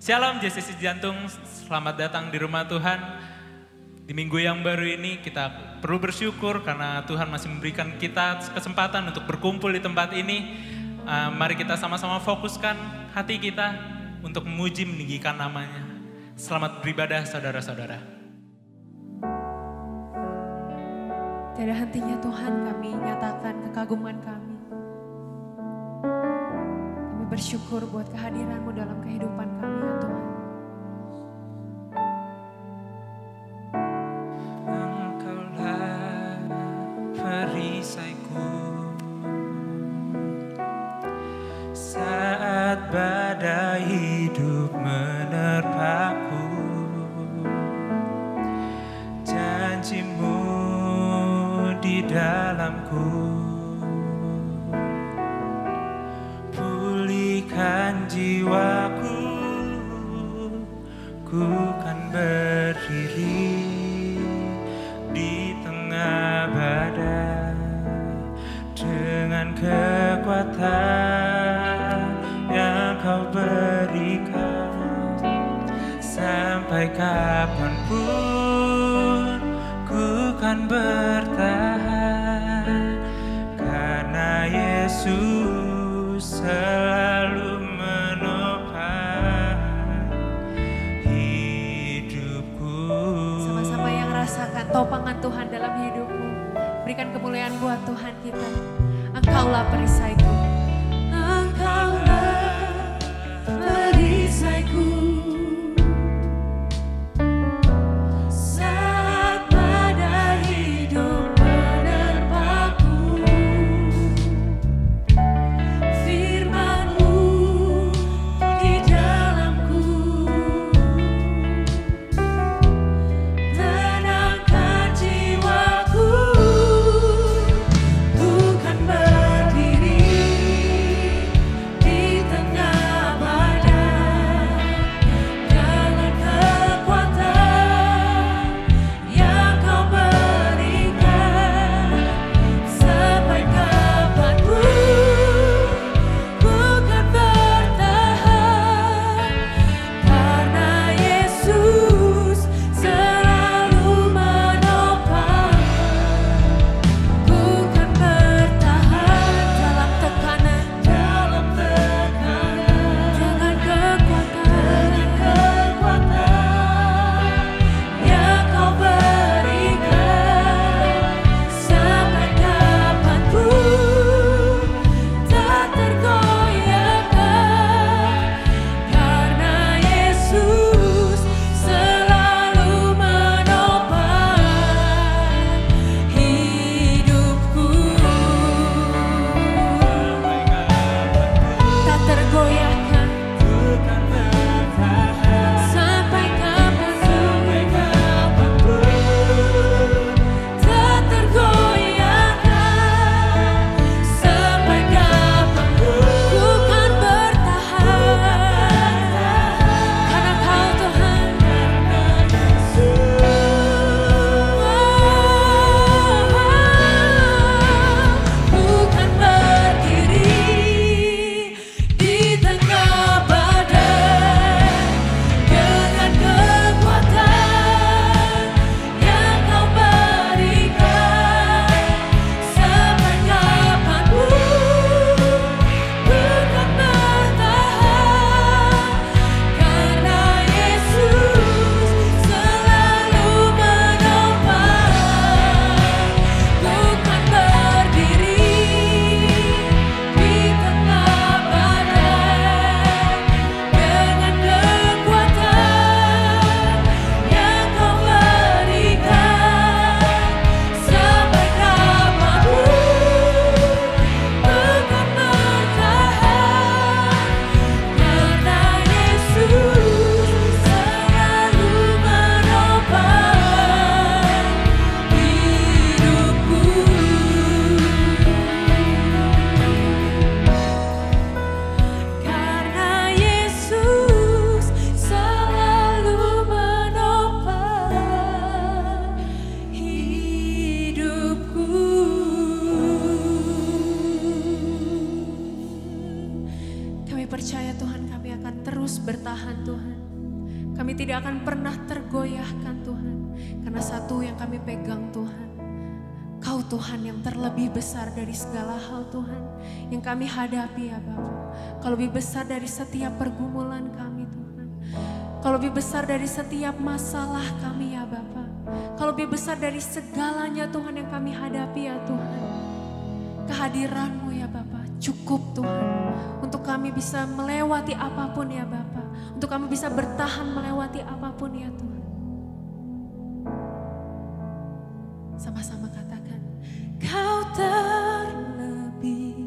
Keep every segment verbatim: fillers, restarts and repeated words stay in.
Shalom J C C Jantung, selamat datang di rumah Tuhan. Di minggu yang baru ini kita perlu bersyukur karena Tuhan masih memberikan kita kesempatan untuk berkumpul di tempat ini. Uh, mari kita sama-sama fokuskan hati kita untuk memuji meninggikan namanya. Selamat beribadah saudara-saudara. Tiada hentinya Tuhan kami nyatakan kekaguman kami. Kami bersyukur buat kehadiran-Mu dalam kehidupan kami ya Tuhan. Engkaulah perisaiku saat badai hidup menerpaku. Janji-Mu di dalamku, pulihkan jiwaku, ku kan berdiri di tengah badai dengan kekuatan yang Kau berikan. Sampai kapanpun ku kan bertahan, karena Yesus selalu menopang hidupku. Sama-sama yang rasakan topangan Tuhan dalam hidupmu. Berikan kemuliaan buat Tuhan kita. Engkaulah perisaiku. Engkaulah perisaiku. Berdiri bertahan Tuhan. Kami tidak akan pernah tergoyahkan Tuhan. Karena satu yang kami pegang Tuhan, Kau Tuhan yang terlebih besar dari segala hal Tuhan yang kami hadapi ya Bapa. Kau lebih besar dari setiap pergumulan kami Tuhan. Kau lebih besar dari setiap masalah kami ya Bapa. Kau lebih besar dari segalanya Tuhan yang kami hadapi ya Tuhan. Kehadiran-Mu ya Bapa cukup Tuhan untuk kami bisa melewati apapun ya Bapa. Untuk kami bisa bertahan melewati apapun ya Tuhan. Sama-sama katakan, Kau terlebih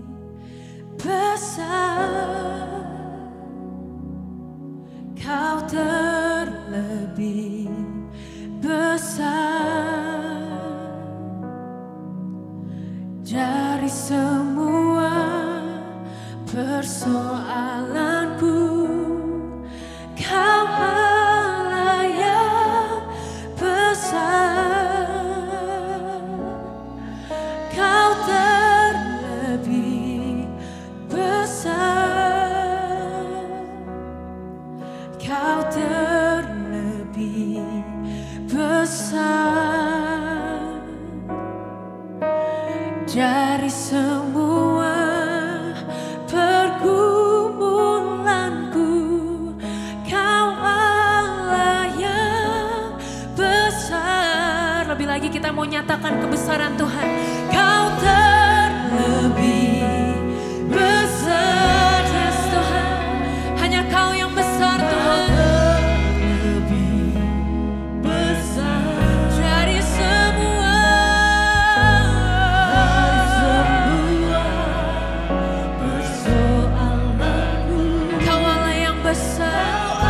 besar, Kau terlebih besar dari semua persoalanku. Kau Allah yang besar, Kau terlebih besar, Kau terlebih besar dari semua pergumulanku. Kau Allah yang besar. Lebih lagi kita mau nyatakan kebesaran Tuhan. Kau terlebih besar, yes Tuhan. Hanya Kau yang besar Tuhan. Terlebih besar dari semua, dari semua persoalanku. Kau Allah yang besar.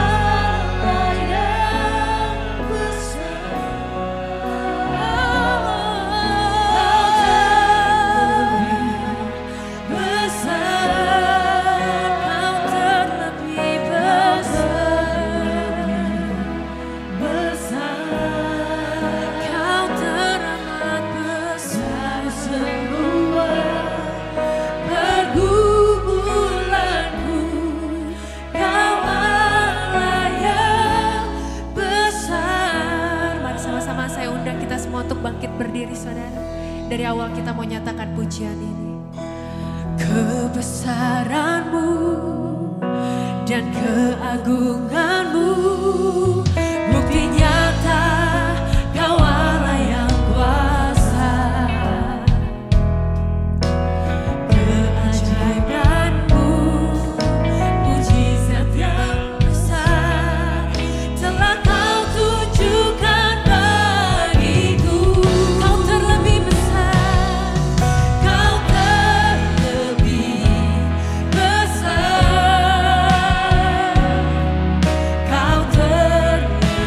Bangkit berdiri saudara. Dari awal kita mau nyatakan pujian ini. Kebesaran-Mu dan keagungan-Mu bukti nyata Kau Allah yang kuasa. Keajaiban-Mu, mujizat yang besar telah Kau tunjukkan. Kau terlebih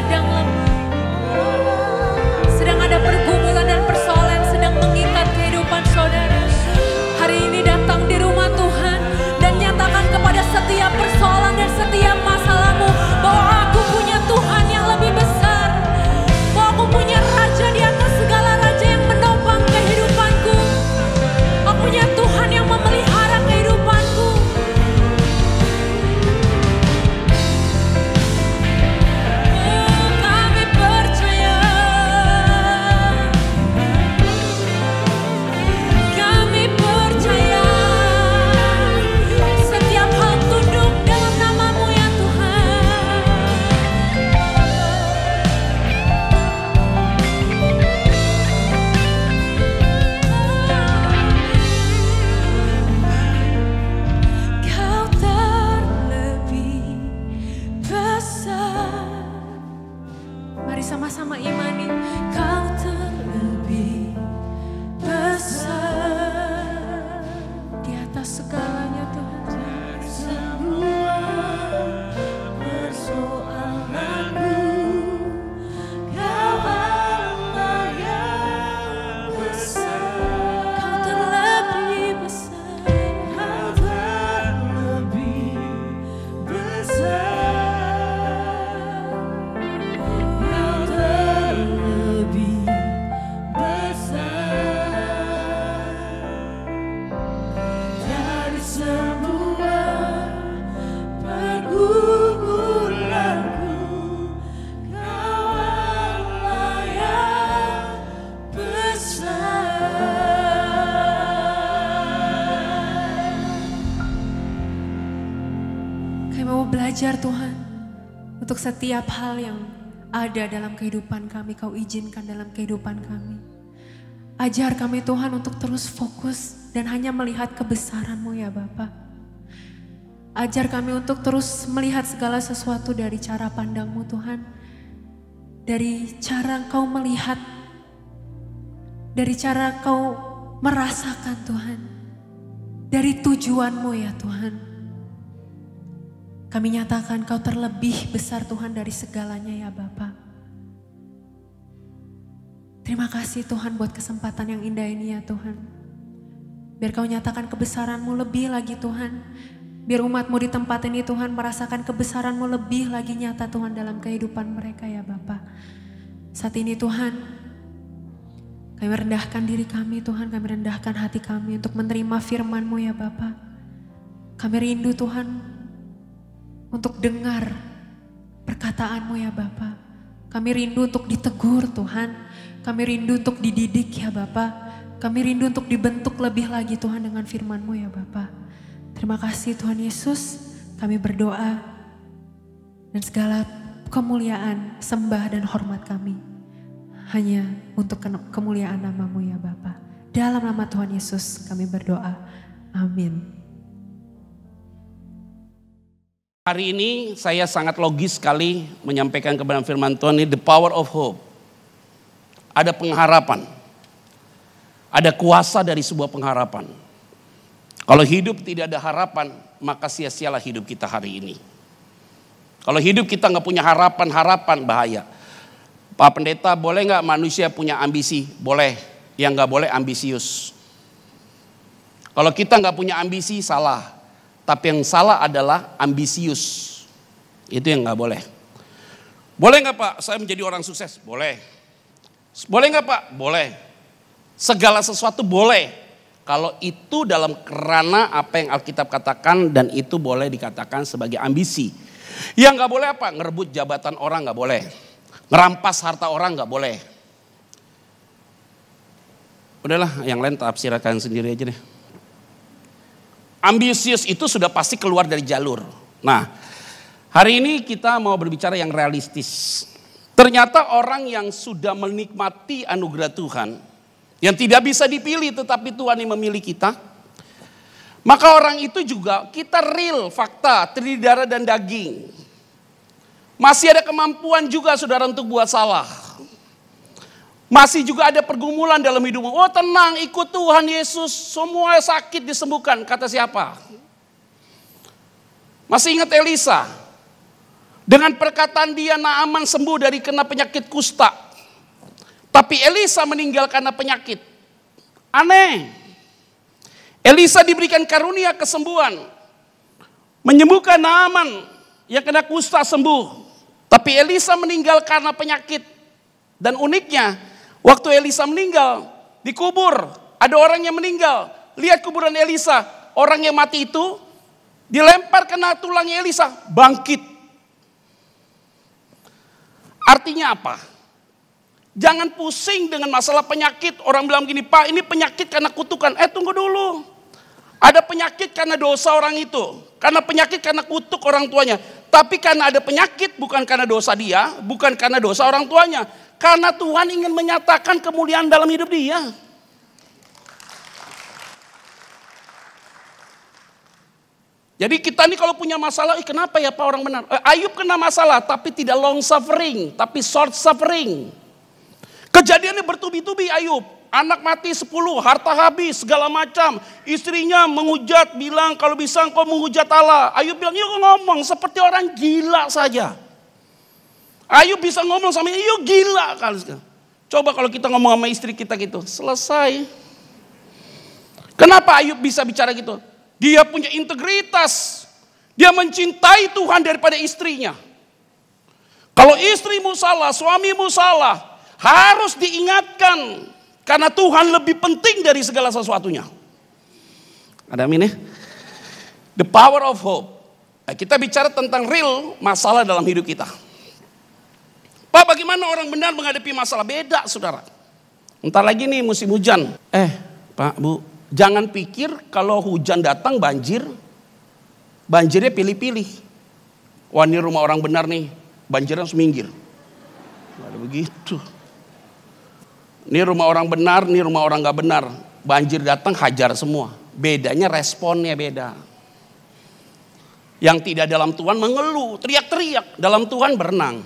sedang lemah, sedang ada pergumulan dan persoalan yang sedang mengikat kehidupan saudara, hari ini datang di rumah Tuhan dan nyatakan kepada setiap persoalan dan setiap masalahmu bahwa aku punya Tuhan yang lebih besar, bahwa aku punya Raja di atas segala raja yang menopang kehidupanku. Aku punya Tuhan yang memelihara kehidupanku. Oh, kami percaya, kami percaya, setiap hal tunduk dalam nama-Mu ya Tuhan. Kau terlebih besar. Mari sama-sama imani. Kau terlebih besar di atas segalanya Tuhan. Semua persoalanku, Kau Allah yang besar. Kau terlebih besar. Kau terlebih besar. Kau terlebih besar dari semua pergumulanku. Kau Allah yang besar. Kami mau belajar Tuhan, untuk setiap hal yang ada dalam kehidupan kami, Kau izinkan dalam kehidupan kami. Ajar kami Tuhan untuk terus fokus dan hanya melihat kebesaran-Mu ya Bapa. Ajar kami untuk terus melihat segala sesuatu dari cara pandang-Mu Tuhan. Dari cara Kau melihat, dari cara Kau merasakan Tuhan. Dari tujuan-Mu ya Tuhan. Kami nyatakan Kau terlebih besar Tuhan dari segalanya ya Bapa. Terima kasih Tuhan buat kesempatan yang indah ini ya Tuhan. Biar Kau nyatakan kebesaran-Mu lebih lagi Tuhan. Biar umat-Mu di tempat ini Tuhan merasakan kebesaran-Mu lebih lagi nyata Tuhan dalam kehidupan mereka ya Bapa. Saat ini Tuhan, kami rendahkan diri kami Tuhan, kami rendahkan hati kami untuk menerima firman-Mu ya Bapa. Kami rindu Tuhan untuk dengar perkataan-Mu ya Bapa. Kami rindu untuk ditegur Tuhan. Kami rindu untuk dididik ya Bapa. Kami rindu untuk dibentuk lebih lagi Tuhan dengan firman-Mu ya Bapa. Terima kasih Tuhan Yesus. Kami berdoa dan segala kemuliaan, sembah dan hormat kami hanya untuk kemuliaan nama-Mu ya Bapa. Dalam nama Tuhan Yesus kami berdoa. Amin. Hari ini saya sangat logis sekali menyampaikan kepada firman Tuhan ini, the power of hope. Ada pengharapan. Ada kuasa dari sebuah pengharapan. Kalau hidup tidak ada harapan, maka sia-sialah hidup kita hari ini. Kalau hidup kita nggak punya harapan-harapan, bahaya. Pak Pendeta, boleh nggak manusia punya ambisi? Boleh. Yang nggak boleh ambisius. Kalau kita nggak punya ambisi, salah. Tapi yang salah adalah ambisius. Itu yang nggak boleh. Boleh nggak Pak, saya menjadi orang sukses? Boleh. Boleh nggak Pak? Boleh. Segala sesuatu boleh. Kalau itu dalam kerana apa yang Alkitab katakan dan itu boleh dikatakan sebagai ambisi. Yang nggak boleh apa? Ngerebut jabatan orang nggak boleh. Ngerampas harta orang nggak boleh. Udahlah, yang lain tafsirkan sendiri aja deh. Ambisius itu sudah pasti keluar dari jalur. Nah, hari ini kita mau berbicara yang realistis. Ternyata orang yang sudah menikmati anugerah Tuhan, yang tidak bisa dipilih tetapi Tuhan yang memilih kita, maka orang itu juga kita real, fakta, terdiri darah dan daging. Masih ada kemampuan juga saudara untuk buat salah. Masih juga ada pergumulan dalam hidupmu. Oh tenang, ikut Tuhan Yesus, semua sakit disembuhkan. Kata siapa? Masih ingat Elisa? Dengan perkataan dia, Naaman sembuh dari kena penyakit kusta. Tapi Elisa meninggal karena penyakit. Aneh. Elisa diberikan karunia kesembuhan, menyembuhkan Naaman yang kena kusta sembuh. Tapi Elisa meninggal karena penyakit. Dan uniknya, waktu Elisa meninggal, dikubur, ada orang yang meninggal. Lihat kuburan Elisa, orang yang mati itu dilempar kena tulangnya Elisa, bangkit. Artinya apa? Jangan pusing dengan masalah penyakit. Orang bilang gini, Pak ini penyakit karena kutukan. Eh tunggu dulu. Ada penyakit karena dosa orang itu. Karena penyakit karena kutuk orang tuanya. Tapi karena ada penyakit bukan karena dosa dia. Bukan karena dosa orang tuanya. Karena Tuhan ingin menyatakan kemuliaan dalam hidup dia. Jadi kita nih kalau punya masalah, eh kenapa ya Pak orang benar? Eh, Ayub kena masalah tapi tidak long suffering, tapi short suffering. Kejadiannya bertubi-tubi Ayub. Anak mati sepuluh, harta habis, segala macam. Istrinya menghujat, bilang kalau bisa engkau menghujat Allah. Ayub bilang, yuk ngomong seperti orang gila saja. Ayub bisa ngomong sama yuk gila. Coba kalau kita ngomong sama istri kita gitu, selesai. Kenapa Ayub bisa bicara gitu? Dia punya integritas. Dia mencintai Tuhan daripada istrinya. Kalau istrimu salah, suamimu salah, harus diingatkan. Karena Tuhan lebih penting dari segala sesuatunya. Ada amin ya? The power of hope. Nah, kita bicara tentang real masalah dalam hidup kita. Pak, bagaimana orang benar menghadapi masalah? Beda, saudara. Entar lagi nih musim hujan. Eh, Pak, Bu, jangan pikir kalau hujan datang banjir, banjirnya pilih-pilih. Wah, ini rumah orang benar nih, banjirnya harus minggir. Gak ada begitu. Ini rumah orang benar, ini rumah orang gak benar. Banjir datang hajar semua. Bedanya responnya beda. Yang tidak dalam Tuhan mengeluh, teriak-teriak. Dalam Tuhan berenang.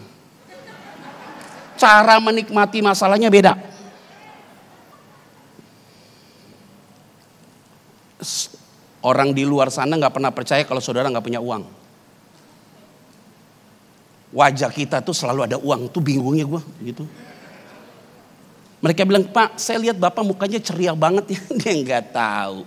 Cara menikmati masalahnya beda. Orang di luar sana gak pernah percaya kalau saudara gak punya uang. Wajah kita tuh selalu ada uang, tuh bingungnya gue gitu. Mereka bilang, Pak saya lihat Bapak mukanya ceria banget ya. Dia gak tahu.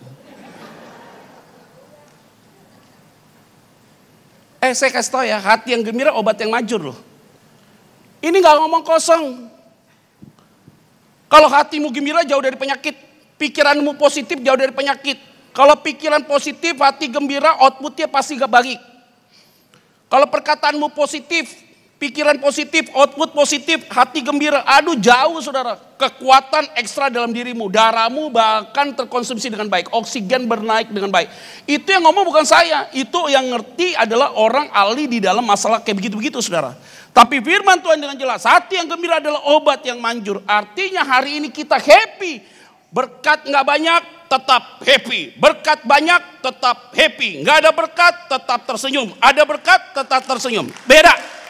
Eh saya kasih tahu ya, hati yang gembira obat yang manjur loh. Ini gak ngomong kosong. Kalau hatimu gembira jauh dari penyakit. Pikiranmu positif jauh dari penyakit. Kalau pikiran positif, hati gembira, outputnya pasti gak baik. Kalau perkataanmu positif, pikiran positif, output positif, hati gembira. Aduh jauh saudara. Kekuatan ekstra dalam dirimu. Darahmu bahkan terkonsumsi dengan baik. Oksigen bernaik dengan baik. Itu yang ngomong bukan saya. Itu yang ngerti adalah orang ahli di dalam masalah kayak begitu-begitu saudara. Tapi firman Tuhan dengan jelas. Hati yang gembira adalah obat yang manjur. Artinya hari ini kita happy. Berkat gak banyak tetap happy. Berkat banyak tetap happy. Gak ada berkat tetap tersenyum. Ada berkat tetap tersenyum. Beda.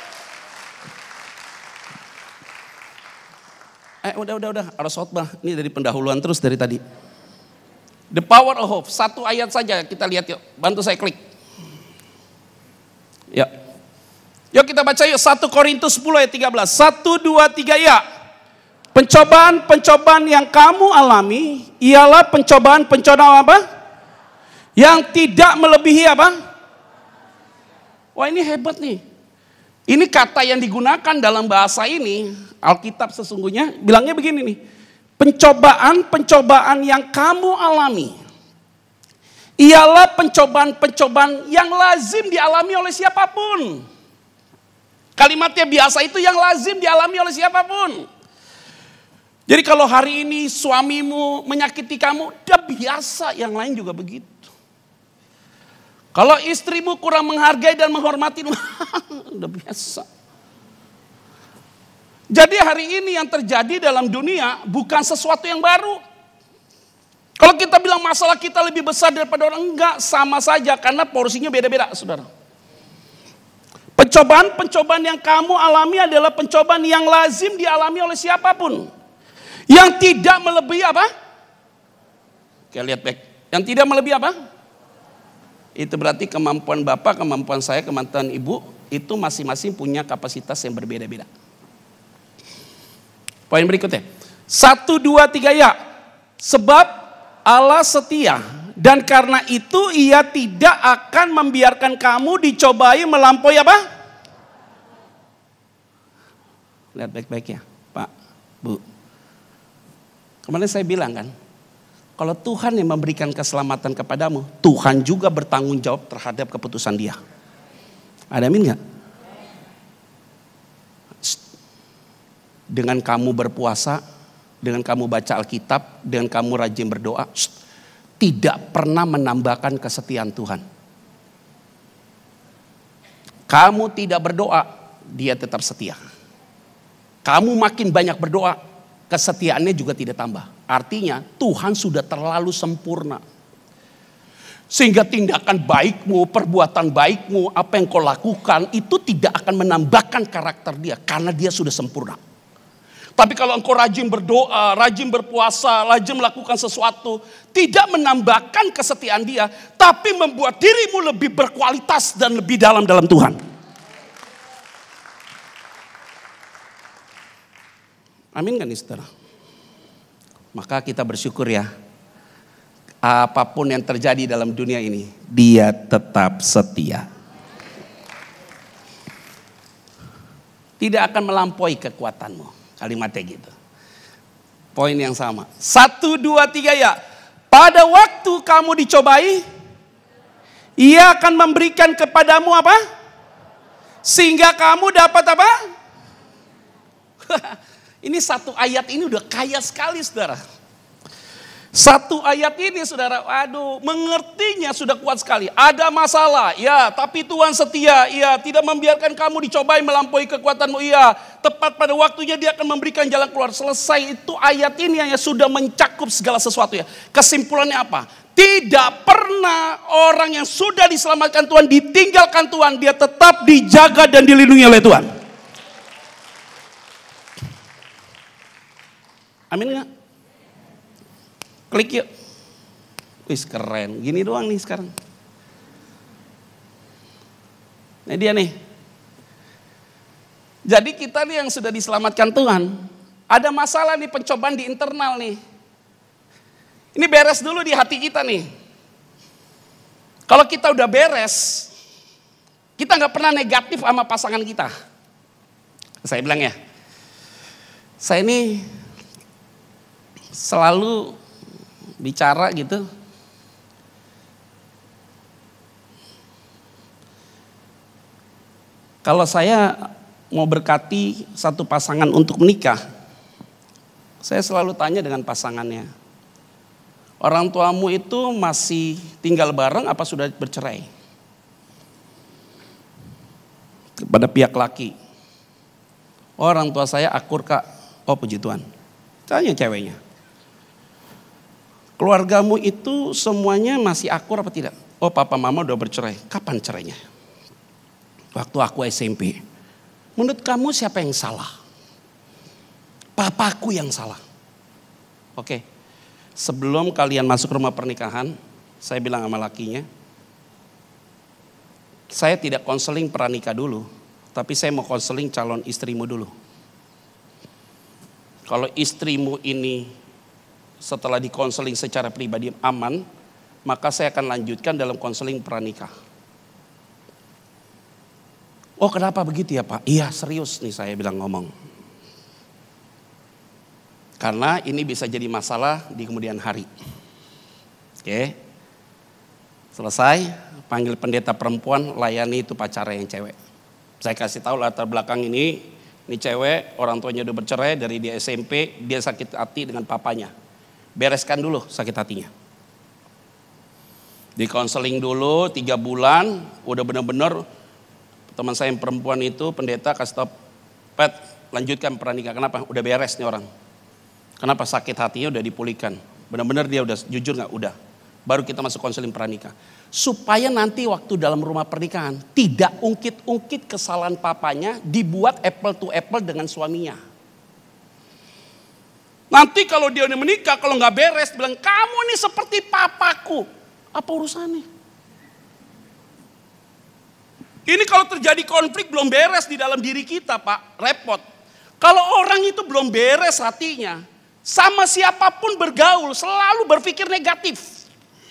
Eh udah udah udah harus khotbah. Ini dari pendahuluan terus dari tadi. The power of hope. Satu ayat saja kita lihat yuk. Bantu saya klik. Ya. Yuk kita baca yuk. satu Korintus sepuluh ayat tiga belas. satu, dua, tiga ya. Pencobaan-pencobaan yang kamu alami ialah pencobaan-pencobaan apa? Yang tidak melebihi apa? Wah ini hebat nih. Ini kata yang digunakan dalam bahasa ini, Alkitab sesungguhnya bilangnya begini nih. Pencobaan-pencobaan yang kamu alami ialah pencobaan-pencobaan yang lazim dialami oleh siapapun. Kalimatnya biasa itu yang lazim dialami oleh siapapun. Jadi kalau hari ini suamimu menyakiti kamu, dia biasa, yang lain juga begitu. Kalau istrimu kurang menghargai dan menghormati, udah biasa. Jadi hari ini yang terjadi dalam dunia bukan sesuatu yang baru. Kalau kita bilang masalah kita lebih besar daripada orang, enggak, sama saja karena porsinya beda-beda, saudara. Pencobaan-pencobaan yang kamu alami adalah pencobaan yang lazim dialami oleh siapapun. Yang tidak melebihi apa? Oke, lihat back. Yang tidak melebihi apa? Itu berarti kemampuan Bapak, kemampuan saya, kemampuan Ibu Itu masing-masing punya kapasitas yang berbeda-beda. Poin berikutnya. Satu, dua, tiga ya. Sebab Allah setia. Dan karena itu ia tidak akan membiarkan kamu dicobai melampaui apa? Lihat baik-baik ya Pak, Bu. Kemarin saya bilang kan. Kalau Tuhan yang memberikan keselamatan kepadamu, Tuhan juga bertanggung jawab terhadap keputusan Dia. Ada amin gak? Dengan kamu berpuasa, dengan kamu baca Alkitab, dengan kamu rajin berdoa, tidak pernah menambahkan kesetiaan Tuhan. Kamu tidak berdoa, Dia tetap setia. Kamu makin banyak berdoa, kesetiaannya juga tidak tambah. Artinya Tuhan sudah terlalu sempurna. Sehingga tindakan baikmu, perbuatan baikmu, apa yang kau lakukan itu tidak akan menambahkan karakter Dia. Karena Dia sudah sempurna. Tapi kalau engkau rajin berdoa, rajin berpuasa, rajin melakukan sesuatu, tidak menambahkan kesetiaan Dia, tapi membuat dirimu lebih berkualitas dan lebih dalam dalam Tuhan. Amin kan nih saudara? Maka kita bersyukur ya. Apapun yang terjadi dalam dunia ini, Dia tetap setia. Tidak akan melampaui kekuatanmu. Kalimatnya gitu. Poin yang sama. Satu, dua, tiga ya. Pada waktu kamu dicobai, Ia akan memberikan kepadamu apa? Sehingga kamu dapat apa? Ini satu ayat ini udah kaya sekali saudara. Satu ayat ini saudara, aduh mengertinya sudah kuat sekali. Ada masalah, ya tapi Tuhan setia, ya tidak membiarkan kamu dicobai melampaui kekuatanmu, ya tepat pada waktunya Dia akan memberikan jalan keluar. Selesai itu ayat ini yang sudah mencakup segala sesuatu ya. Kesimpulannya apa? Tidak pernah orang yang sudah diselamatkan Tuhan ditinggalkan Tuhan, dia tetap dijaga dan dilindungi oleh Tuhan. Amin gak? Klik yuk. Wih keren. Gini doang nih sekarang. Nah dia nih. Jadi kita nih yang sudah diselamatkan Tuhan. Ada masalah nih, pencobaan di internal nih. Ini beres dulu di hati kita nih. Kalau kita udah beres. Kita gak pernah negatif sama pasangan kita. Saya bilang ya. Saya ini selalu bicara gitu. Kalau saya mau berkati satu pasangan untuk menikah, saya selalu tanya dengan pasangannya, orang tuamu itu masih tinggal bareng apa sudah bercerai? Kepada pihak laki, orang tua saya akur kak. Oh puji Tuhan. Tanya ceweknya, keluargamu itu semuanya masih akur apa tidak? Oh papa mama udah bercerai. Kapan cerainya? Waktu aku S M P. Menurut kamu siapa yang salah? Papaku yang salah. Oke. Sebelum kalian masuk rumah pernikahan, saya bilang sama lakinya, saya tidak konseling pranikah dulu, tapi saya mau konseling calon istrimu dulu. Kalau istrimu ini setelah dikonseling secara pribadi aman, maka saya akan lanjutkan dalam konseling pranikah. Oh kenapa begitu ya Pak? Iya serius nih saya bilang ngomong. Karena ini bisa jadi masalah di kemudian hari. Oke. Selesai, panggil pendeta perempuan, layani itu pacarnya yang cewek. Saya kasih tahu latar belakang ini, ini cewek, orang tuanya udah bercerai dari dia S M P, dia sakit hati dengan papanya. Bereskan dulu sakit hatinya. Di konseling dulu tiga bulan, udah benar-benar teman saya yang perempuan itu pendeta kasih tau, Pet lanjutkan pernikahan. Kenapa? Udah beres nih orang. Kenapa? Sakit hatinya udah dipulihkan. Benar-benar dia udah jujur nggak? Udah. Baru kita masuk konseling pernikah. Supaya nanti waktu dalam rumah pernikahan tidak ungkit-ungkit kesalahan papanya, dibuat apple to apple dengan suaminya. Nanti kalau dia udah menikah, kalau nggak beres, bilang kamu nih seperti papaku. Apa urusannya? Ini kalau terjadi konflik belum beres di dalam diri kita, Pak, repot. Kalau orang itu belum beres hatinya, sama siapapun bergaul selalu berpikir negatif.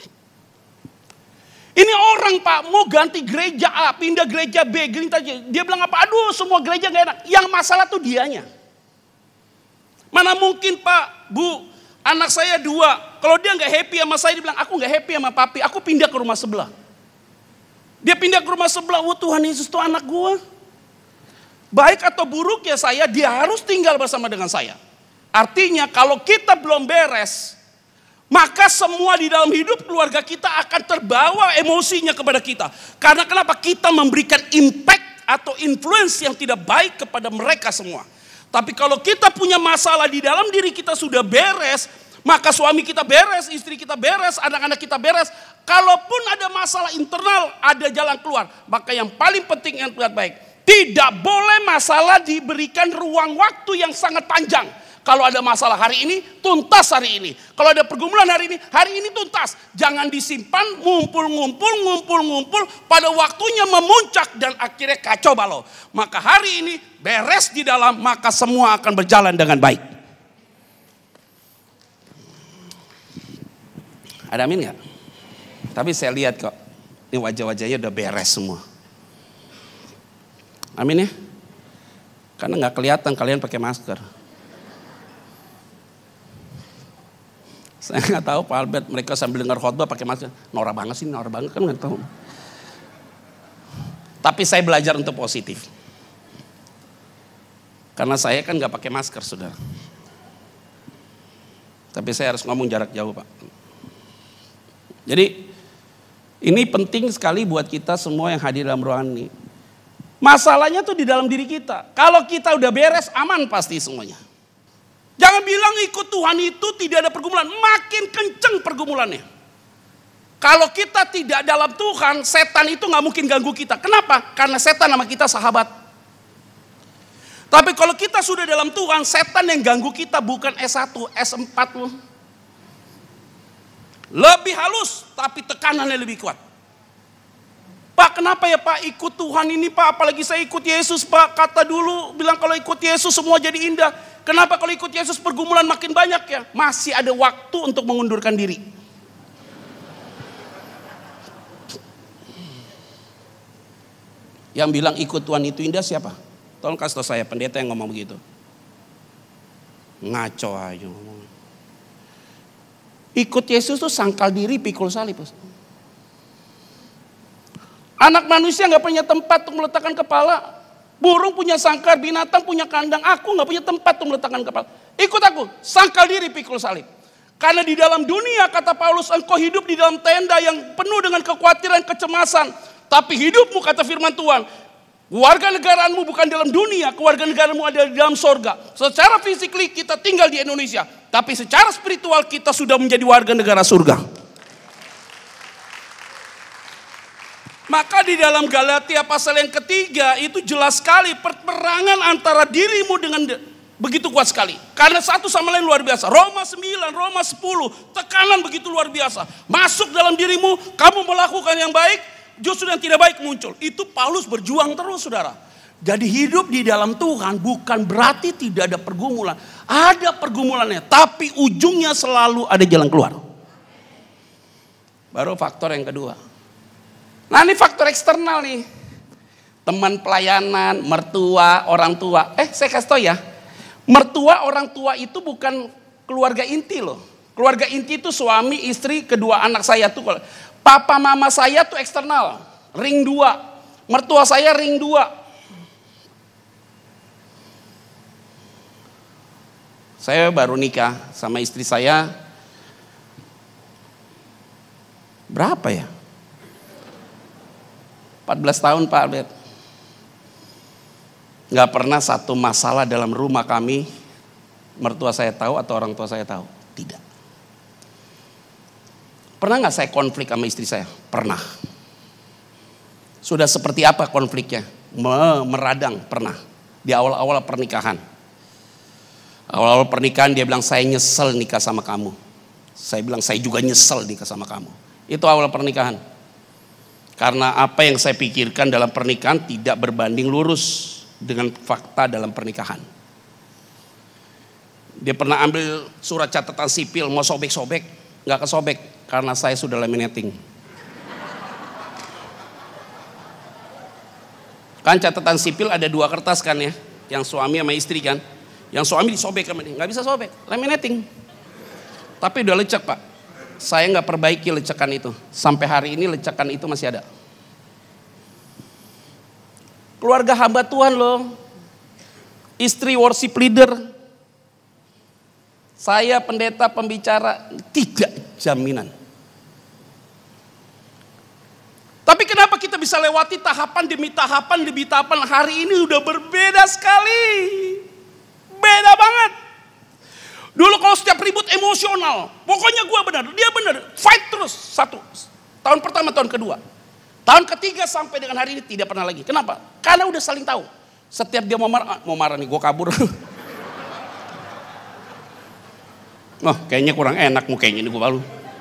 Ini orang, Pak, mau ganti gereja A, pindah gereja B, gereja C. Dia bilang apa? Aduh, semua gereja gak enak. Yang masalah tuh dianya. Mana mungkin, Pak, Bu, anak saya dua. Kalau dia gak happy sama saya, dia bilang, aku gak happy sama papi, aku pindah ke rumah sebelah. Dia pindah ke rumah sebelah, oh Tuhan Yesus itu anak gua. Baik atau buruk ya saya, dia harus tinggal bersama dengan saya. Artinya kalau kita belum beres, maka semua di dalam hidup keluarga kita akan terbawa emosinya kepada kita. Karena kenapa? Kita memberikan impact atau influence yang tidak baik kepada mereka semua. Tapi kalau kita punya masalah di dalam diri kita sudah beres, maka suami kita beres, istri kita beres, anak-anak kita beres. Kalaupun ada masalah internal, ada jalan keluar. Maka yang paling penting yang terlihat baik, tidak boleh masalah diberikan ruang waktu yang sangat panjang. Kalau ada masalah hari ini, tuntas hari ini. Kalau ada pergumulan hari ini, hari ini tuntas. Jangan disimpan, ngumpul-ngumpul, ngumpul-ngumpul, pada waktunya memuncak dan akhirnya kacau balau. Maka hari ini beres di dalam, maka semua akan berjalan dengan baik. Ada amin gak? Tapi saya lihat kok, ini wajah-wajahnya udah beres semua. Amin ya? Karena gak kelihatan kalian pakai masker. Saya gak tahu Pak Albert, mereka sambil dengar khotbah pakai masker. Norak banget sih, norak banget kan gak tahu. Tapi saya belajar untuk positif. Karena saya kan gak pakai masker, saudara. Tapi saya harus ngomong jarak jauh, Pak. Jadi ini penting sekali buat kita semua yang hadir dalam ruangan ini. Masalahnya tuh di dalam diri kita. Kalau kita udah beres, aman pasti semuanya. Jangan bilang ikut Tuhan itu tidak ada pergumulan. Makin kenceng pergumulannya. Kalau kita tidak dalam Tuhan, setan itu gak mungkin ganggu kita. Kenapa? Karena setan sama kita sahabat. Tapi kalau kita sudah dalam Tuhan, setan yang ganggu kita bukan S satu, S empat loh. Lebih halus, tapi tekanannya lebih kuat. Pak, kenapa ya Pak ikut Tuhan ini Pak? Apalagi saya ikut Yesus Pak. Kata dulu bilang kalau ikut Yesus semua jadi indah. Kenapa kalau ikut Yesus pergumulan makin banyak ya? Masih ada waktu untuk mengundurkan diri. Yang bilang ikut Tuhan itu indah siapa? Tolong kasih tahu saya, pendeta yang ngomong begitu. Ngaco aja ngomong. Ikut Yesus tuh sangkal diri, pikul salib. Anak manusia gak punya tempat untuk meletakkan kepala. Burung punya sangkar, binatang punya kandang. Aku gak punya tempat untuk meletakkan kepala. Ikut aku, sangkal diri, pikul salib. Karena di dalam dunia, kata Paulus, engkau hidup di dalam tenda yang penuh dengan kekhawatiran, kecemasan. Tapi hidupmu, kata firman Tuhan, warga negaraanmu bukan dalam dunia, keluarga negaraanmu ada di dalam sorga. Secara fisikly kita tinggal di Indonesia, tapi secara spiritual kita sudah menjadi warga negara surga. Maka di dalam Galatia pasal yang ketiga itu jelas sekali peperangan antara dirimu dengan begitu kuat sekali. Karena satu sama lain luar biasa. Roma sembilan, Roma sepuluh, tekanan begitu luar biasa. Masuk dalam dirimu, kamu melakukan yang baik, justru yang tidak baik muncul. Itu Paulus berjuang terus saudara. Jadi hidup di dalam Tuhan bukan berarti tidak ada pergumulan. Ada pergumulannya, tapi ujungnya selalu ada jalan keluar. Baru faktor yang kedua. Nah ini faktor eksternal nih. Teman pelayanan, mertua, orang tua. Eh saya kasih tau ya. Mertua, orang tua itu bukan keluarga inti loh. Keluarga inti itu suami, istri, kedua anak saya tuh. Papa mama saya tuh eksternal, ring dua. Mertua saya ring dua. Saya baru nikah sama istri saya. Berapa ya? empat belas tahun Pak Albert. Gak pernah satu masalah dalam rumah kami, mertua saya tahu atau orang tua saya tahu. Tidak. Pernah gak saya konflik sama istri saya? Pernah. Sudah seperti apa konfliknya? Meradang, pernah. Di awal-awal pernikahan. Awal-awal pernikahan dia bilang saya nyesel nikah sama kamu. Saya bilang saya juga nyesel nikah sama kamu. Itu awal pernikahan. Karena apa yang saya pikirkan dalam pernikahan tidak berbanding lurus dengan fakta dalam pernikahan. Dia pernah ambil surat catatan sipil, mau sobek-sobek, nggak kesobek karena saya sudah laminating. Kan catatan sipil ada dua kertas kan ya, yang suami sama istri kan. Yang suami disobek sama dia, nggak bisa sobek, laminating. Tapi udah lecek Pak, saya nggak perbaiki lecekan itu. Sampai hari ini lecekan itu masih ada. Keluarga hamba Tuhan loh, istri worship leader, saya pendeta pembicara, tidak jaminan. Tapi kenapa kita bisa lewati tahapan demi tahapan demi tahapan? Hari ini udah berbeda sekali. Beda banget. Dulu kalau setiap ribut emosional, pokoknya gue benar, dia benar, fight terus. Satu, tahun pertama, tahun kedua. Tahun ketiga sampai dengan hari ini tidak pernah lagi. Kenapa? Karena udah saling tahu. Setiap dia mau marah, mau marah nih, gue kabur. Oh, kayaknya kurang enak mukanya ini gue baru.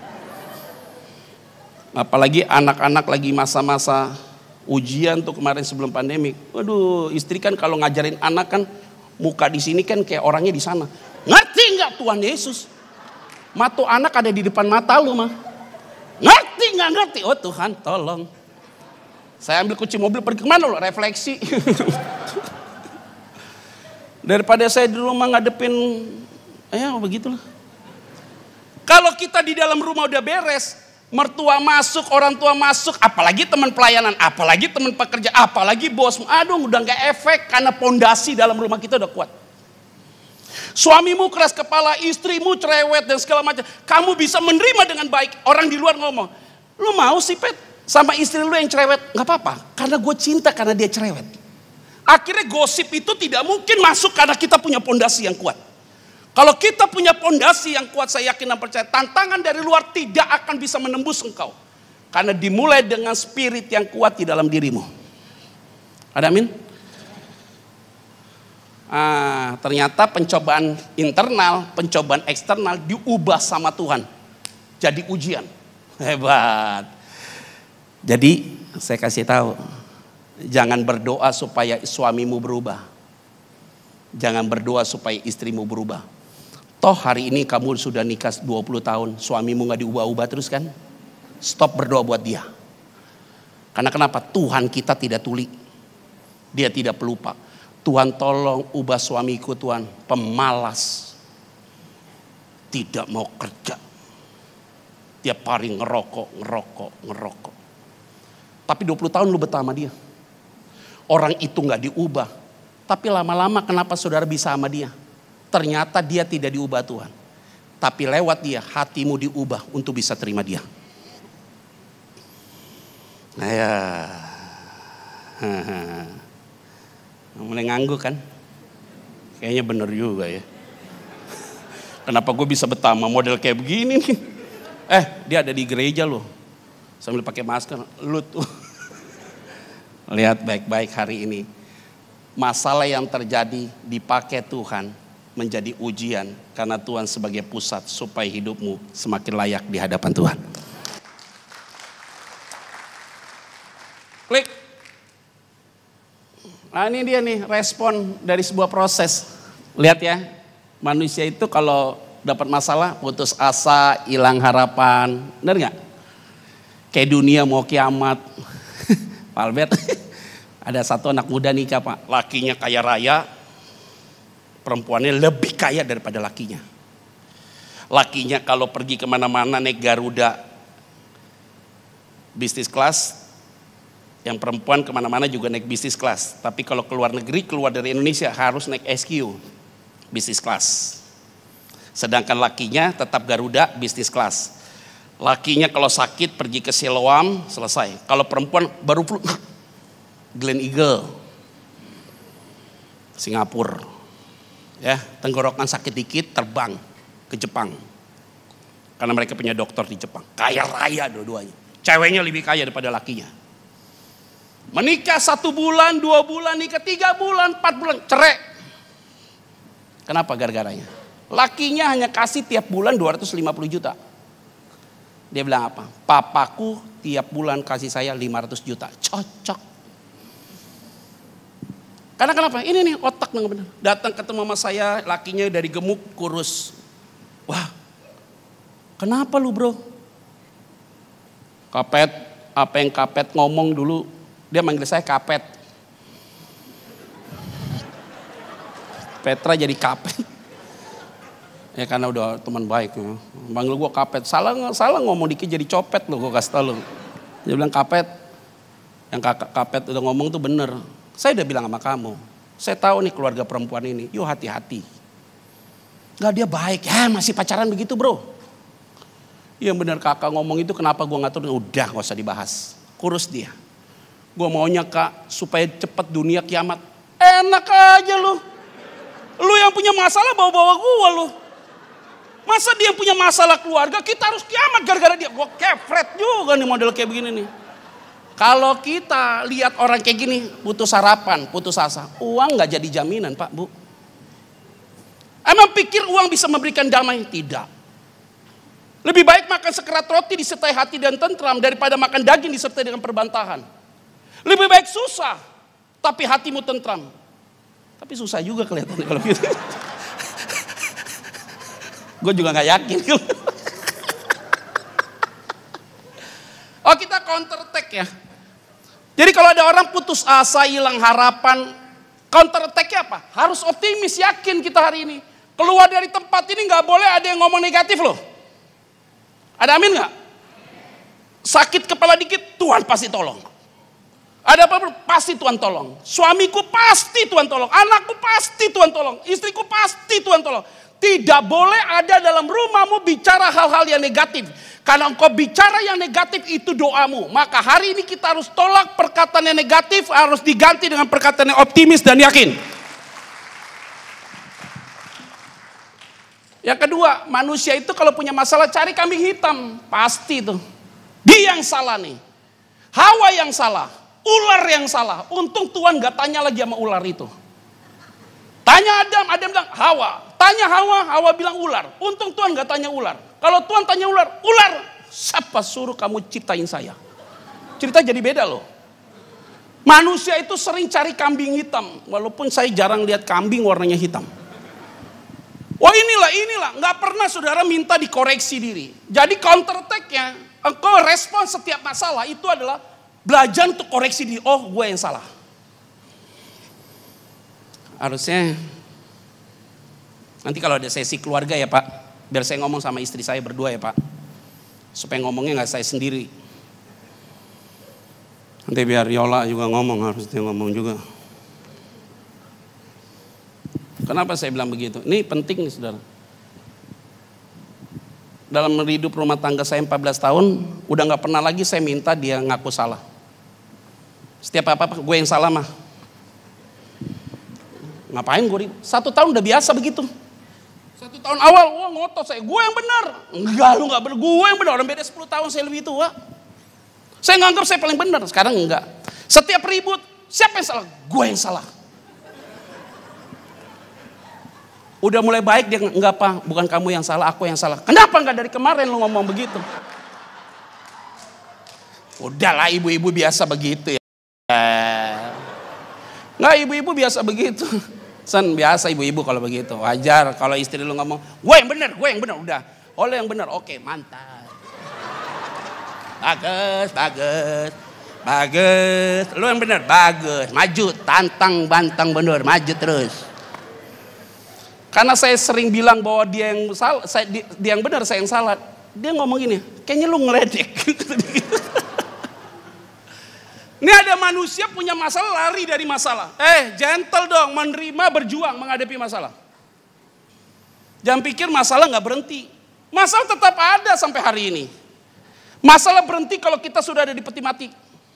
Apalagi anak-anak lagi masa-masa ujian tuh kemarin sebelum pandemi. Waduh, istri kan kalau ngajarin anak kan muka di sini kan kayak orangnya di sana. Ngerti nggak Tuhan Yesus? Mata anak ada di depan mata lu mah. Ngerti nggak ngerti? Oh Tuhan, tolong. Saya ambil kunci mobil pergi kemana lo? Refleksi. Daripada saya di rumah ngadepin, ya begitulah. Kalau kita di dalam rumah udah beres, mertua masuk, orang tua masuk, apalagi teman pelayanan, apalagi teman pekerja, apalagi bos, aduh udah nggak efek karena pondasi dalam rumah kita udah kuat. Suamimu keras kepala, istrimu cerewet dan segala macam, kamu bisa menerima dengan baik. Orang di luar ngomong, lu mau sih Pet sama istri lu yang cerewet? Nggak apa-apa, karena gue cinta karena dia cerewet. Akhirnya gosip itu tidak mungkin masuk karena kita punya pondasi yang kuat. Kalau kita punya pondasi yang kuat, saya yakin dan percaya tantangan dari luar tidak akan bisa menembus engkau. Karena dimulai dengan spirit yang kuat di dalam dirimu. Ada amin? Ah, ternyata pencobaan internal, pencobaan eksternal diubah sama Tuhan. Jadi ujian. Hebat. Jadi saya kasih tahu, jangan berdoa supaya suamimu berubah. Jangan berdoa supaya istrimu berubah. Toh hari ini kamu sudah nikah dua puluh tahun, suamimu gak diubah-ubah terus kan? Stop berdoa buat dia. Karena kenapa? Tuhan kita tidak tuli. Dia tidak pelupa. Tuhan tolong ubah suamiku Tuhan, pemalas. Tidak mau kerja. Tiap hari ngerokok, ngerokok, ngerokok. Tapi dua puluh tahun lu betah sama dia. Orang itu gak diubah. Tapi lama-lama kenapa saudara bisa sama dia? Ternyata dia tidak diubah Tuhan. Tapi lewat dia hatimu diubah untuk bisa terima dia. Nah ya. Mulai ngangguk kan? Kayaknya bener juga ya. Kenapa gue bisa betah sama model kayak begini nih? Eh dia ada di gereja loh. Sambil pakai masker. Lu tuh. Lihat baik-baik hari ini. Masalah yang terjadi dipakai Tuhan menjadi ujian karena Tuhan sebagai pusat supaya hidupmu semakin layak di hadapan Tuhan. Klik. Nah ini dia nih respon dari sebuah proses. Lihat ya, manusia itu kalau dapat masalah putus asa, hilang harapan. Benar gak? Kayak dunia mau kiamat. Pak Albert, ada satu anak muda nikah Pak. Lakinya kaya raya. Perempuannya lebih kaya daripada lakinya. Lakinya kalau pergi kemana-mana naik Garuda bisnis kelas. Yang perempuan kemana-mana juga naik bisnis kelas. Tapi kalau keluar negeri, keluar dari Indonesia harus naik S Q bisnis kelas. Sedangkan lakinya tetap Garuda bisnis kelas. Lakinya kalau sakit pergi ke Siloam selesai. Kalau perempuan baru flu Glen Eagle, Singapura. Ya, tenggorokan sakit dikit terbang ke Jepang. Karena mereka punya dokter di Jepang. Kaya raya dua-duanya. Ceweknya lebih kaya daripada lakinya. Menikah satu bulan, dua bulan, nikah tiga bulan, empat bulan, cerai. Kenapa gara-garanya? Lakinya hanya kasih tiap bulan dua ratus lima puluh juta. Dia bilang apa? Papaku tiap bulan kasih saya lima ratus juta. Cocok. Karena kenapa? Ini nih otak yang benar. Datang ketemu sama saya, lakinya dari gemuk kurus. Wah, kenapa lu bro? Kapet, apa yang Kapet ngomong dulu? Dia manggil saya Kapet. Petra jadi Kapet. Ya karena udah teman baik. Ya. Manggil gue Kapet. Salah salah ngomong dikit jadi copet loh, gue kasih tau lo. Dia bilang Kapet. Yang kakak Kapet udah ngomong tuh bener. Saya udah bilang sama kamu. Saya tahu nih keluarga perempuan ini. Yuk hati-hati. Gak dia baik. Ya masih pacaran begitu bro. Yang bener kakak ngomong itu kenapa gue ngatur. Udah gak usah dibahas. Kurus dia. Gue maunya kak supaya cepat dunia kiamat. Enak aja lu. Lu yang punya masalah bawa-bawa gue lu. Masa dia yang punya masalah keluarga, kita harus kiamat gara-gara dia. Gue kefret juga nih model kayak begini nih. Kalau kita lihat orang kayak gini, putus harapan, putus asa. Uang gak jadi jaminan Pak, Bu. Emang pikir uang bisa memberikan damai? Tidak. Lebih baik makan sekerat roti disertai hati dan tentram daripada makan daging disertai dengan perbantahan. Lebih baik susah, tapi hatimu tentram. Tapi susah juga kelihatannya kalau gitu. Gue juga gak yakin. Oh kita counter attack ya. Jadi kalau ada orang putus asa, hilang harapan, counter attack-nya apa? Harus optimis, yakin kita hari ini. Keluar dari tempat ini gak boleh ada yang ngomong negatif loh. Ada amin gak? Sakit kepala dikit, Tuhan pasti tolong. Ada apa? Pasti Tuhan tolong. Suamiku pasti Tuhan tolong. Anakku pasti Tuhan tolong. Istriku pasti Tuhan tolong. Tidak boleh ada dalam rumahmu bicara hal-hal yang negatif. Karena engkau bicara yang negatif itu doamu. Maka hari ini kita harus tolak perkataan yang negatif. Harus diganti dengan perkataan yang optimis dan yakin. Yang kedua, manusia itu kalau punya masalah cari kambing hitam. Pasti itu. Dia yang salah nih. Hawa yang salah. Ular yang salah. Untung Tuhan gak tanya lagi sama ular itu. Tanya Adam, Adam bilang Hawa. Tanya Hawa, Hawa bilang ular. Untung Tuhan gak tanya ular. Kalau Tuhan tanya ular, ular. Siapa suruh kamu ciptain saya? Cerita jadi beda loh. Manusia itu sering cari kambing hitam. Walaupun saya jarang lihat kambing warnanya hitam. Oh inilah, inilah. Gak pernah saudara minta dikoreksi diri. Jadi counter attack-nya, engkau respon setiap masalah itu adalah belajar untuk koreksi diri. Oh gue yang salah. Harusnya nanti kalau ada sesi keluarga ya Pak, biar saya ngomong sama istri saya berdua ya Pak, supaya ngomongnya nggak saya sendiri. Nanti biar Yola juga ngomong, harusnya ngomong juga. Kenapa saya bilang begitu? Ini penting nih saudara. Dalam hidup rumah tangga saya empat belas tahun, udah nggak pernah lagi saya minta dia ngaku salah. Setiap apa-apa gue yang salah mah. Ngapain gue ribut? Satu tahun udah biasa begitu. Satu tahun awal, wah ngotot saya, gue yang benar. Enggak, lu gak benar, gue yang benar. Orang beda sepuluh tahun saya lebih tua. Saya nganggap saya paling benar, sekarang enggak. Setiap ribut, siapa yang salah? Gue yang salah. Udah mulai baik dia, enggak Pak, bukan kamu yang salah, aku yang salah. Kenapa enggak dari kemarin lu ngomong begitu? Udahlah ibu-ibu biasa begitu ya. Enggak, ibu-ibu biasa begitu. Sen biasa ibu-ibu kalau begitu. Wajar kalau istri lu ngomong, gue yang benar, gue yang benar. Udah, oleh yang benar. Oke, mantap. Bagus, bagus. Bagus. Lu yang benar, bagus. Maju, tantang, bantang benar, maju terus. Karena saya sering bilang bahwa dia yang salah, saya, dia yang benar, saya yang salah. Dia ngomong gini, kayaknya lu ngeledek. Ini ada manusia punya masalah, lari dari masalah. Eh, gentle dong, menerima, berjuang, menghadapi masalah. Jangan pikir masalah gak berhenti. Masalah tetap ada sampai hari ini. Masalah berhenti kalau kita sudah ada di peti mati.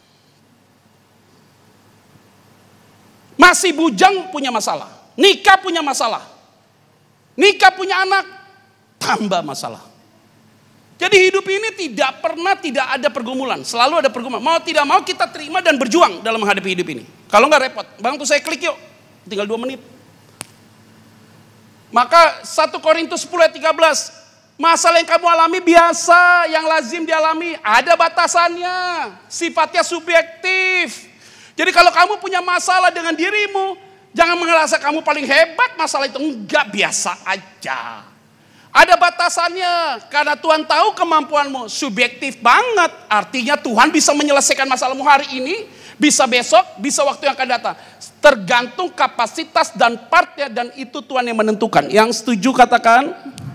Masih bujang punya masalah. Nikah punya masalah. Nikah punya anak, tambah masalah. Jadi hidup ini tidak pernah tidak ada pergumulan. Selalu ada pergumulan. Mau tidak mau kita terima dan berjuang dalam menghadapi hidup ini. Kalau nggak repot. Bang tuh saya klik yuk. Tinggal dua menit. Maka satu Korintus sepuluh ayat tiga belas. Masalah yang kamu alami biasa, yang lazim dialami, ada batasannya. Sifatnya subjektif. Jadi kalau kamu punya masalah dengan dirimu, jangan merasa kamu paling hebat masalah itu. Enggak, biasa aja. Ada batasannya, karena Tuhan tahu kemampuanmu. Subjektif banget, artinya Tuhan bisa menyelesaikan masalahmu hari ini, bisa besok, bisa waktu yang akan datang. Tergantung kapasitas dan partnya, dan itu Tuhan yang menentukan. Yang setuju katakan.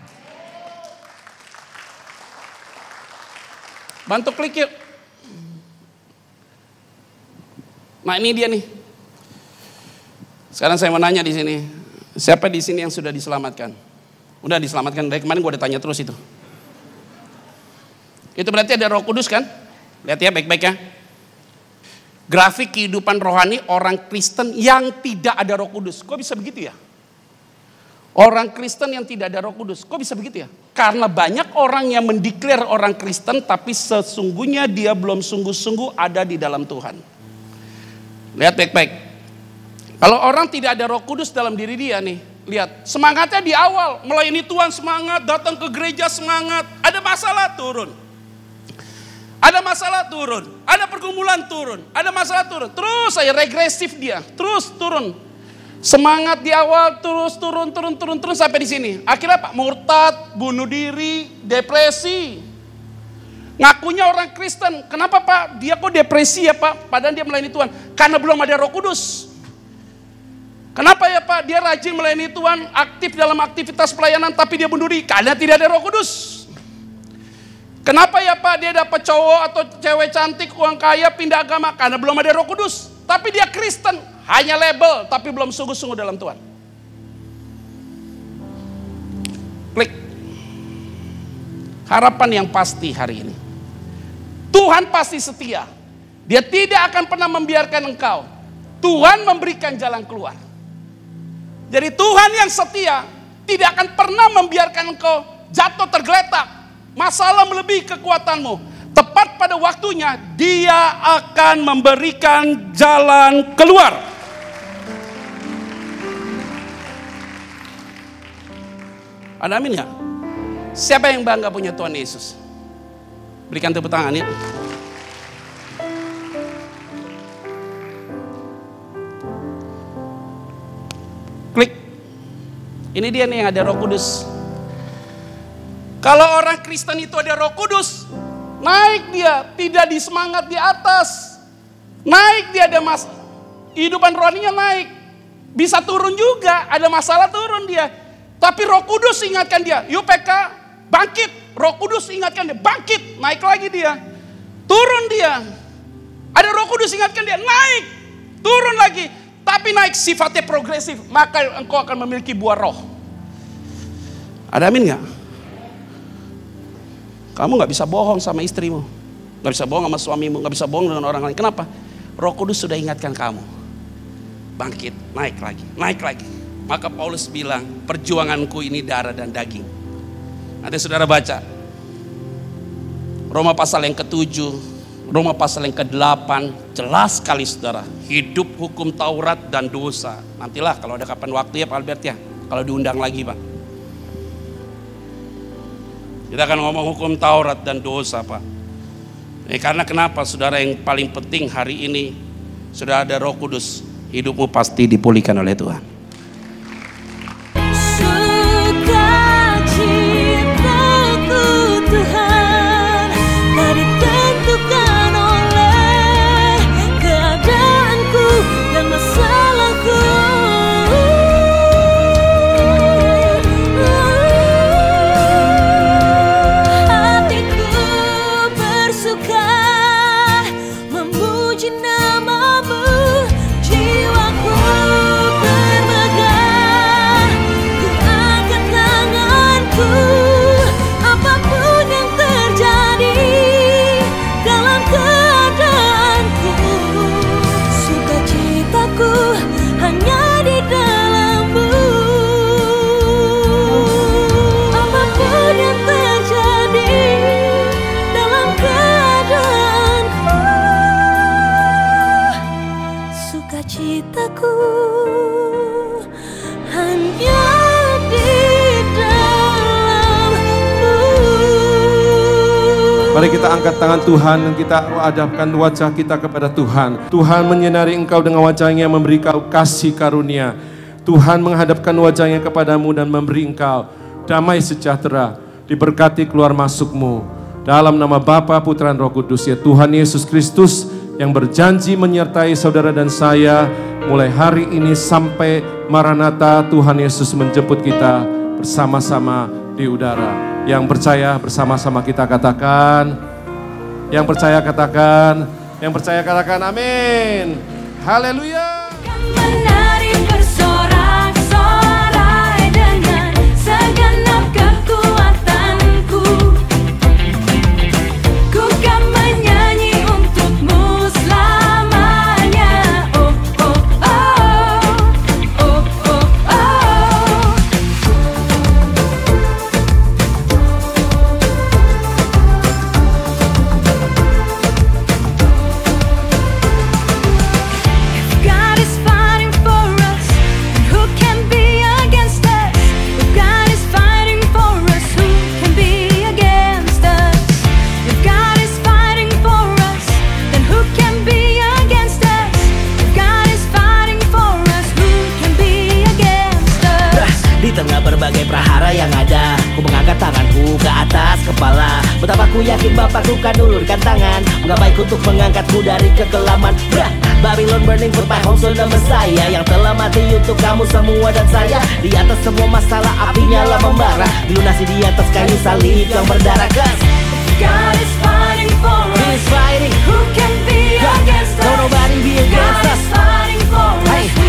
Bantu klik yuk. Nah ini dia nih. Sekarang saya mau nanya di sini. Siapa di sini yang sudah diselamatkan? Udah diselamatkan, dari kemarin gue udah tanya terus itu. Itu berarti ada Roh Kudus kan? Lihat ya baik-baik ya. Grafik kehidupan rohani orang Kristen yang tidak ada Roh Kudus. Kok bisa begitu ya? Orang Kristen yang tidak ada Roh Kudus. Kok bisa begitu ya? Karena banyak orang yang mendeklar orang Kristen tapi sesungguhnya dia belum sungguh-sungguh ada di dalam Tuhan. Lihat baik-baik. Kalau orang tidak ada Roh Kudus dalam diri dia nih, lihat semangatnya di awal, melayani Tuhan semangat, datang ke gereja semangat, ada masalah turun. Ada masalah turun, ada pergumulan turun, ada masalah turun. Terus saya regresif dia, terus turun. Semangat di awal terus turun, turun, turun, turun sampai di sini. Akhirnya Pak murtad, bunuh diri, depresi. Ngakunya orang Kristen. Kenapa Pak? Dia kok depresi ya Pak? Padahal dia melayani Tuhan. Karena belum ada Roh Kudus. Kenapa ya Pak? Dia rajin melayani Tuhan, aktif dalam aktivitas pelayanan, tapi dia bunuh diri. Karena tidak ada Roh Kudus. Kenapa ya Pak? Dia dapat cowok atau cewek cantik, uang kaya, pindah agama. Karena belum ada Roh Kudus. Tapi dia Kristen. Hanya label, tapi belum sungguh-sungguh dalam Tuhan. Klik. Harapan yang pasti hari ini. Tuhan pasti setia. Dia tidak akan pernah membiarkan engkau. Tuhan memberikan jalan keluar. Jadi Tuhan yang setia tidak akan pernah membiarkan engkau jatuh tergeletak. Masalah melebihi kekuatanmu. Tepat pada waktunya Dia akan memberikan jalan keluar. Ada amin gak? Siapa yang bangga punya Tuhan Yesus? Berikan tepuk tangan ya. Klik. Ini dia nih yang ada Roh Kudus. Kalau orang Kristen itu ada Roh Kudus, naik dia, tidak di semangat di atas. Naik dia, ada mas, kehidupan rohaninya naik. Bisa turun juga, ada masalah turun dia. Tapi Roh Kudus ingatkan dia, yuk P K bangkit. Roh Kudus ingatkan dia, bangkit. Naik lagi dia, turun dia. Ada Roh Kudus ingatkan dia, naik. Turun lagi, tapi naik sifatnya progresif. Maka engkau akan memiliki buah roh. Ada amin gak? Kamu gak bisa bohong sama istrimu, gak bisa bohong sama suamimu, gak bisa bohong dengan orang lain. Kenapa? Roh Kudus sudah ingatkan kamu. Bangkit, naik lagi, naik lagi. Maka Paulus bilang, perjuanganku ini darah dan daging. Nanti saudara baca Roma pasal yang ketujuh, Roma pasal yang kedelapan, jelas sekali saudara. Hidup hukum Taurat dan dosa. Nantilah kalau ada kapan waktu ya Pak Albert ya, kalau diundang lagi Pak. Kita akan ngomong hukum Taurat dan dosa Pak. Eh, karena kenapa saudara, yang paling penting hari ini sudah ada Roh Kudus, hidupmu pasti dipulihkan oleh Tuhan. Hanya di dalam Mari kita angkat tangan Tuhan dan kita hadapkan wajah kita kepada Tuhan. Tuhan menyinari engkau dengan wajahnya, memberi kau kasih karunia. Tuhan menghadapkan wajahnya kepadamu dan memberi engkau damai sejahtera. Diberkati keluar masukmu. Dalam nama Bapa, Putra, dan Roh Kudus, ya Tuhan Yesus Kristus yang berjanji menyertai saudara dan saya mulai hari ini sampai Maranatha. Tuhan Yesus menjemput kita bersama-sama di udara. Yang percaya bersama-sama kita katakan. Yang percaya katakan. Yang percaya katakan amin. Haleluya. Menari bersorak-sorai dengan segenap kekuatanku. Ku kan menyanyi untukmu selamanya. Oh, oh, oh. Oh, oh, oh. God is fighting for us, and who can be against us? If God is fighting for us, who can be against us? If God is fighting for us, then who can be against us? If God is fighting for us, who can be against us? Di tengah berbagai prahara yang ada, ku mengangkat tanganku ke atas kepala. Betapa ku yakin Bapakku kan ulurkan tangan, nggak baik untuk mengangkatku dari kekelaman. Brah, Babylon burning for my home soul the Messiah, yang telah mati untuk kamu semua dan saya. Di atas semua masalah apinya lah membara, dilunasi di atas kayu salib yang berdarah. Cause God is fighting for He us, is fighting, who can be against us? don't nobody be God against is us. fighting for us, Hey.